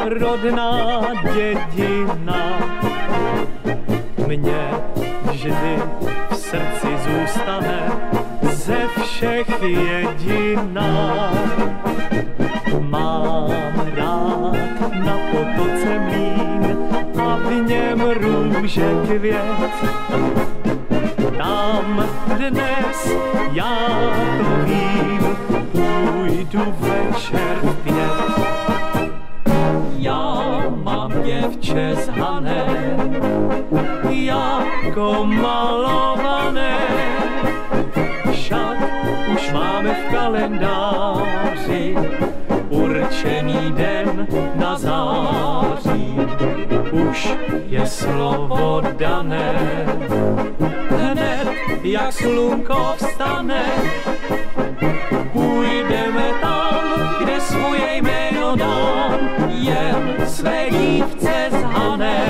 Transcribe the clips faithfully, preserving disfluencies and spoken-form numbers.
rodná dědina. Mně vždy v srdci zůstane ze všech jediná. Mám rád na potoce mlýn a v něm růže květ. Tam dnes, já to vím, půjdu večer pět. Já mám děvče zhané, jako malované, však už máme v kalendáři určený den na září. Už je slovo dané, hned jak slunko vstane, půjdeme tam, kde svoje jméno dám, jen své dívce zhané.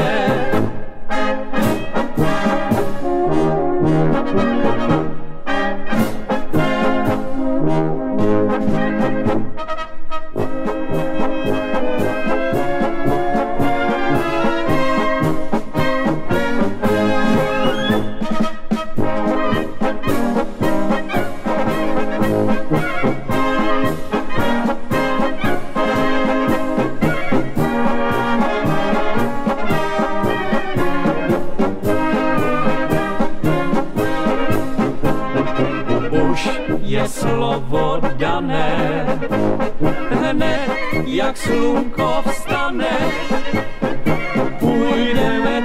Je slovo dané, hned jak slunko vstane, půjdeme